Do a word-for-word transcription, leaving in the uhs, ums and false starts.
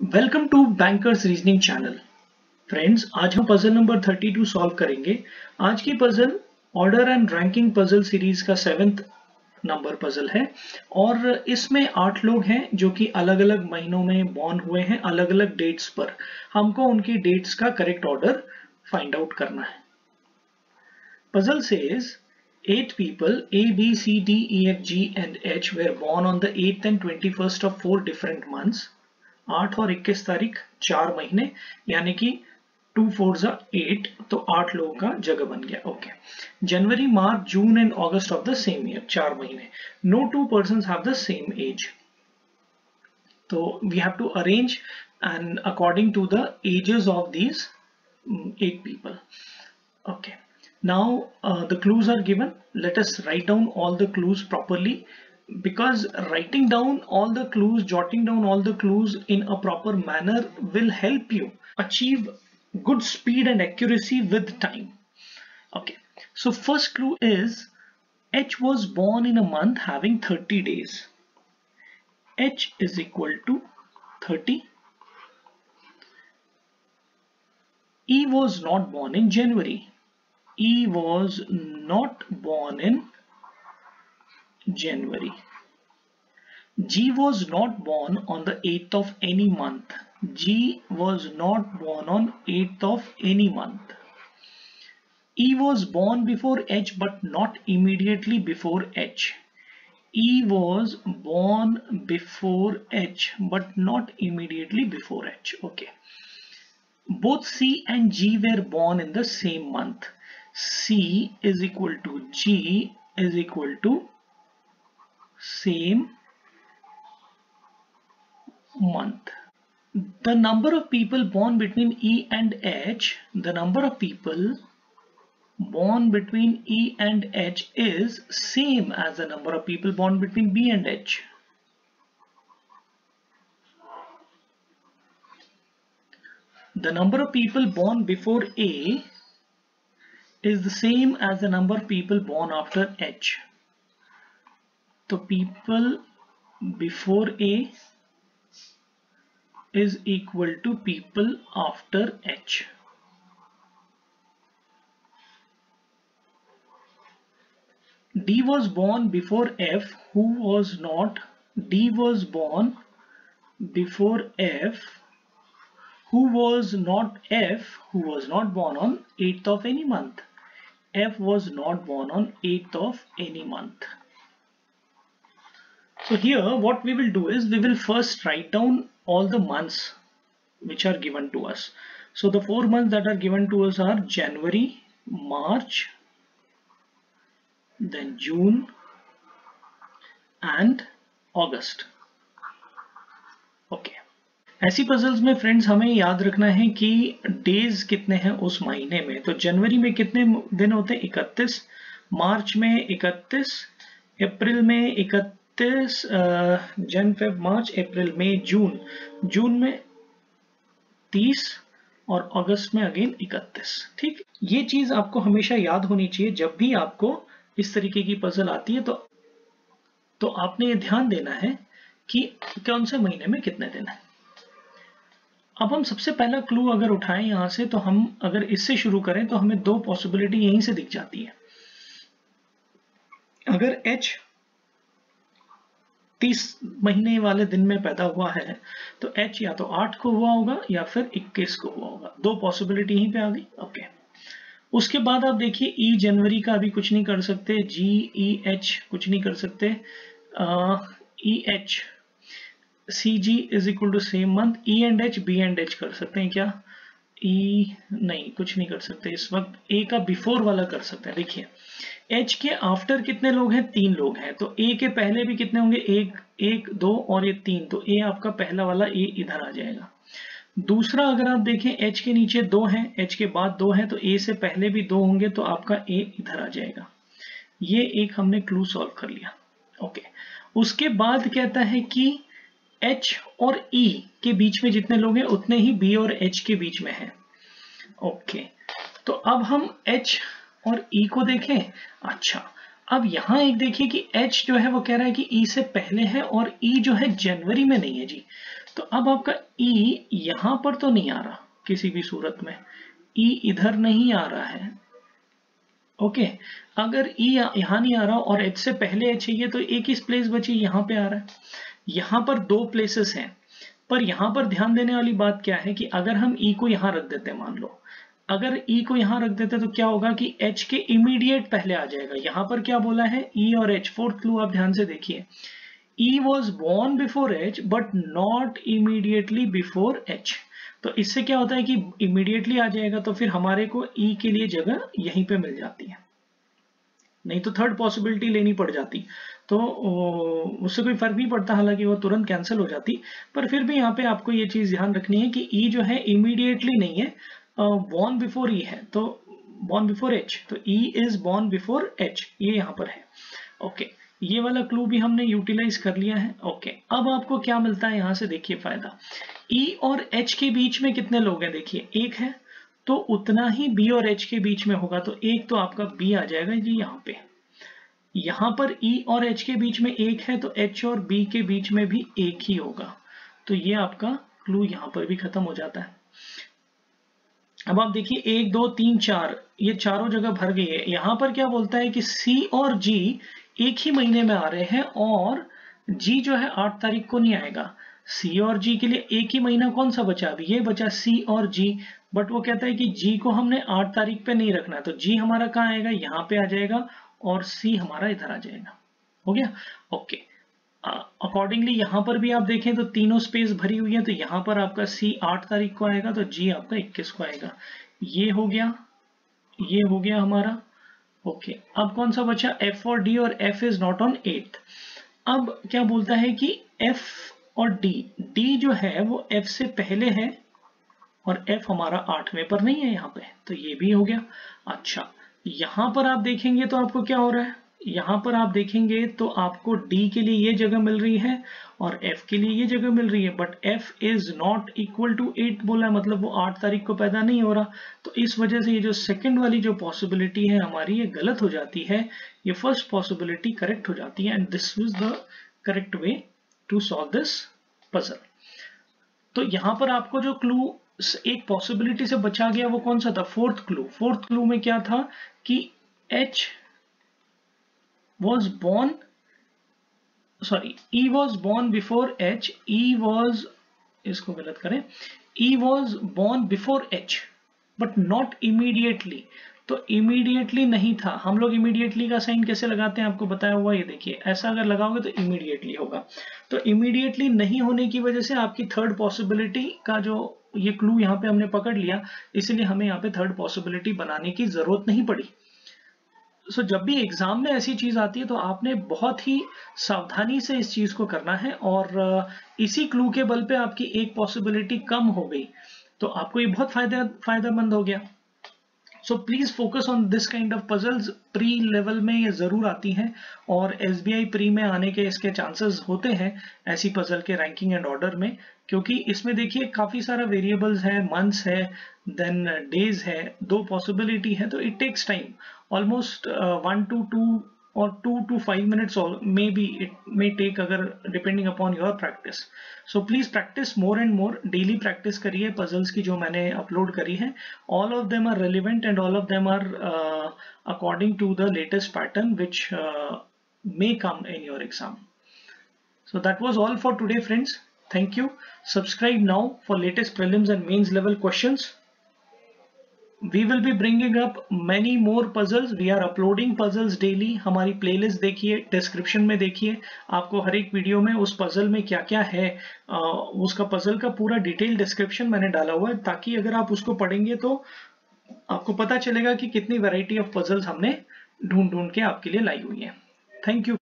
Welcome to bankers reasoning channel. Friends, आज हम puzzle number thirty two solve करेंगे। आज की puzzle order and ranking puzzle series का सेवेंथ नंबर पजल है और इसमें आठ लोग हैं जो कि अलग अलग महीनों में बॉर्न हुए हैं, अलग अलग डेट्स पर। हमको उनकी डेट्स का करेक्ट ऑर्डर फाइंड आउट करना है। Puzzle says eight people A, B, C, D, E, F, G and H were born on the eighth and twenty-first of four different months. आठ और इक्कीस तारीख चार महीने, यानी कि टू फोर जा एट, तो आठ लोगों का जगह बन गया। Okay, January, March, June and August of the same year, चार महीने। No two persons have the same age, तो we have to arrange and according to the ages of these eight people. Okay, now uh, the clues are given. Let us write down all the clues properly, because writing down all the clues, jotting down all the clues in a proper manner will help you achieve good speed and accuracy with time. Okay, so first clue is H was born in a month having thirty days. H is equal to thirty. E was not born in January. E was not born in January. G was not born on the eighth of any month. G was not born on eighth of any month. E was born before H but not immediately before H. E was born before H but not immediately before H. Okay. Both C and G were born in the same month. C is equal to G is equal to same month. The number of people born between E and H, the number of people born between E and H is same as the number of people born between B and H. The number of people born before A is the same as the number of people born after H. So people before A is equal to people after H. D was born before F, who was not. D was born before F, who was not F, who was not born on eighth of any month. F was not born on eighth of any month. So here what we will do is we will first write down all the months which are given to us. So the four months that are given to us are January, March, then June and August. Okay. ऐसी puzzles में friends हमें याद रखना है कि days कितने हैं उस महीने में। तो जनवरी में कितने दिन होते हैं? इकतीस। मार्च में इकतीस, अप्रैल में इकतीस, जन फेब मार्च अप्रैल में जून, जून में तीस और अगस्त में अगेन इकतीस। ठीक, ये चीज आपको हमेशा याद होनी चाहिए जब भी आपको इस तरीके की पजल आती है। तो तो आपने ये ध्यान देना है कि कौन से महीने में कितने दिन है। अब हम सबसे पहला क्लू अगर उठाएं यहां से, तो हम अगर इससे शुरू करें तो हमें दो पॉसिबिलिटी यहीं से दिख जाती है। अगर H तीस महीने वाले दिन में पैदा हुआ है तो H या तो आठ को हुआ होगा या फिर इक्कीस को हुआ होगा। दो पॉसिबिलिटी यहीं पे आ गई। ओके, उसके बाद आप देखिए E जनवरी का अभी कुछ नहीं कर सकते, G E H कुछ नहीं कर सकते, E H C G is equal to same month, E and H B and H कर सकते हैं क्या? E नहीं, कुछ नहीं कर सकते इस वक्त। A का बिफोर वाला कर सकते हैं। देखिए H के आफ्टर कितने लोग हैं? तीन लोग हैं। तो A के पहले भी कितने होंगे? एक, एक, दो और ये तीन। तो A आपका पहला वाला A इधर आ जाएगा। दूसरा अगर आप देखें H के नीचे दो हैं, H के बाद दो हैं, तो A से पहले भी दो होंगे, तो आपका A इधर आ जाएगा। ये एक हमने क्लू सॉल्व कर लिया। ओके, उसके बाद कहता है कि H और E के बीच में जितने लोग हैं उतने ही B और H के बीच में हैं। ओके, तो अब हम H और E को देखें। अच्छा, अब यहां एक देखिए कि H जो है वो कह रहा है कि E से पहले है और E जो है जनवरी में नहीं है जी। तो अब आपका ई यहां पर तो नहीं आ रहा किसी भी सूरत में, ई इधर नहीं आ रहा है। Okay okay. अगर ई यहां नहीं आ रहा और एच से पहले एच चाहिए तो एक ही प्लेस बची, यहां पे आ रहा है। यहां पर दो प्लेसेस हैं, पर यहां पर ध्यान देने वाली बात क्या है कि अगर हम ई को यहां रख देते हैं, मान लो अगर ई को यहां रख देते तो क्या होगा कि एच के इमीडिएट पहले आ जाएगा। यहां पर क्या बोला है, ई और एच, फोर्थ क्लू आप ध्यान से देखिए, E was born before H but not immediately before H. तो इससे क्या होता है कि इमीडिएटली आ जाएगा, तो फिर हमारे को ई के लिए जगह यहीं पे मिल जाती है, नहीं तो थर्ड पॉसिबिलिटी लेनी पड़ जाती, तो उससे कोई फर्क नहीं पड़ता, हालांकि वो तुरंत कैंसिल हो जाती। पर फिर भी यहाँ पे आपको ये चीज ध्यान रखनी है कि ई जो है इमीडिएटली नहीं है, बॉर्न बिफोर ई है, तो बॉर्न बिफोर एच, तो E is born before H, ये यहाँ पर है। ओके, ये वाला क्लू भी हमने यूटिलाइज कर लिया है। ओके, अब आपको क्या मिलता है यहाँ से, देखिए फायदा, ई और एच के बीच में कितने लोग हैं, देखिए एक है, तो उतना ही बी और एच के बीच में होगा, तो एक तो आपका बी आ जाएगा जी यहाँ पे। यहां पर ई और एच के बीच में एक है, तो एच और बी के बीच में भी एक ही होगा, तो ये आपका क्लू यहां पर भी खत्म हो जाता है। अब आप देखिए एक दो तीन चार, ये चारों जगह भर गई है। यहां पर क्या बोलता है कि सी और जी एक ही महीने में आ रहे हैं, और जी जो है आठ तारीख को नहीं आएगा। सी और जी के लिए एक ही महीना कौन सा बचा, अभी ये बचा सी और जी, बट वो कहता है कि जी को हमने आठ तारीख पे नहीं रखना, तो जी हमारा कहाँ आएगा, यहाँ पे आ जाएगा, और सी हमारा इधर आ जाएगा। हो गया। ओके, अकॉर्डिंगली यहां पर भी आप देखें तो तीनों स्पेस भरी हुई है, तो यहां पर आपका सी आठ तारीख को आएगा, तो जी आपका इक्कीस को आएगा। ये हो गया, ये हो गया हमारा। ओके, अब कौन सा बचा, एफ और डी, और F is not on eight. अब क्या बोलता है कि एफ और डी, डी जो है वो एफ से पहले है, और एफ हमारा आठवें पर नहीं है यहाँ पे, तो ये भी हो गया। अच्छा, यहां पर आप देखेंगे तो आपको क्या हो रहा है, यहां पर आप देखेंगे तो आपको डी के लिए ये जगह मिल रही है और एफ के लिए ये जगह मिल रही है, but F is not equal to eight बोला है, मतलब वो आठ तारीख को पैदा नहीं हो रहा। तो इस वजह से ये जो सेकंड वाली जो पॉसिबिलिटी है हमारी, ये गलत हो जाती है, ये फर्स्ट पॉसिबिलिटी करेक्ट हो जाती है, and this was the correct way to solve this puzzle. तो यहां पर आपको जो क्लू एक पॉसिबिलिटी से बचा गया वो कौन सा था, फोर्थ क्लू। फोर्थ क्लू में क्या था कि H was born, sorry, E was born before H, E was, इसको गलत करें, E was born before H but not immediately। तो इमीडिएटली नहीं था, हम लोग इमीडिएटली का साइन कैसे लगाते हैं आपको बताया हुआ, ये देखिए ऐसा अगर लगाओगे तो इमीडिएटली होगा। तो इमीडिएटली नहीं होने की वजह से आपकी थर्ड पॉसिबिलिटी का जो ये क्लू यहाँ पे हमने पकड़ लिया, इसलिए हमें यहाँ पे थर्ड पॉसिबिलिटी बनाने की जरूरत नहीं पड़ी। सो so, जब भी एग्जाम में ऐसी चीज आती है तो आपने बहुत ही सावधानी से इस चीज को करना है, और इसी क्लू के बल पे आपकी एक पॉसिबिलिटी कम हो गई, तो आपको ये बहुत फायदा फायदेमंद हो गया। So please focus on this kind of puzzles, pre level में ये जरूर आती हैं, और एसबीआई प्री में आने के इसके चांसेस होते हैं ऐसी पजल के रैंकिंग एंड ऑर्डर में, क्योंकि इसमें देखिए काफी सारा वेरिएबल्स है, मंथ्स है, देन डेज है, दो पॉसिबिलिटी है, तो it takes time almost one to two और two to five minutes may be it may take, अगर depending upon your practice. So please practice more and more, daily practice करिए puzzles की जो मैंने अपलोड करी है। All of them are relevant and all of them are according to the latest pattern which may come in your exam. So that was all for today, friends. Thank you. Subscribe now for latest prelims and mains level questions. We will be bringing up many more puzzles. We are uploading puzzles daily. हमारी playlist देखिए, description में देखिए, आपको हर एक video में उस puzzle में क्या क्या है, आ, उसका puzzle का पूरा डिटेल description मैंने डाला हुआ है, ताकि अगर आप उसको पढ़ेंगे तो आपको पता चलेगा कि कितनी वैरायटी ऑफ puzzles हमने ढूंढ ढूंढ के आपके लिए लाई हुई है। Thank you.